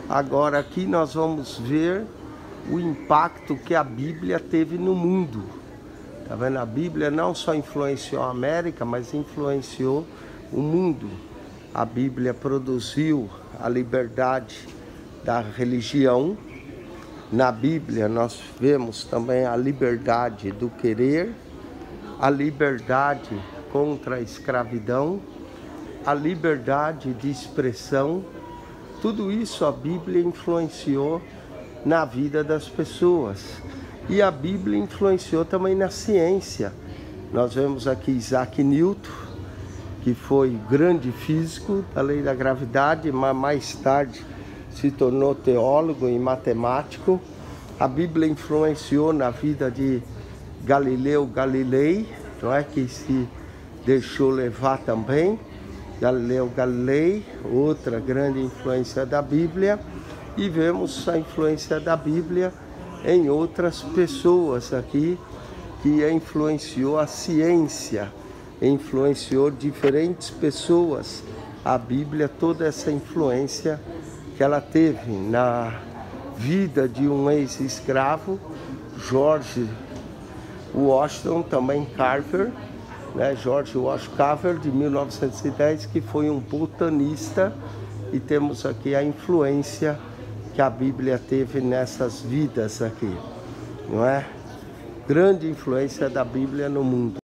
Agora aqui nós vamos ver o impacto que a Bíblia teve no mundo. Tá vendo? A Bíblia não só influenciou a América, mas influenciou o mundo. A Bíblia produziu a liberdade da religião. Na Bíblia nós vemos também a liberdade do querer, a liberdade contra a escravidão, a liberdade de expressão. Tudo isso a Bíblia influenciou na vida das pessoas. E a Bíblia influenciou também na ciência. Nós vemos aqui Isaac Newton, que foi grande físico da lei da gravidade, mas mais tarde se tornou teólogo e matemático. A Bíblia influenciou na vida de Galileu Galilei, não é, que se deixou levar também. Galileu Galilei, outra grande influência da Bíblia, e vemos a influência da Bíblia em outras pessoas aqui, que influenciou a ciência, influenciou diferentes pessoas. A Bíblia, toda essa influência que ela teve na vida de um ex-escravo, George Washington, também Carver, né? George Washington Carver, de 1910, que foi um botanista, e temos aqui a influência que a Bíblia teve nessas vidas aqui, não é? Grande influência da Bíblia no mundo.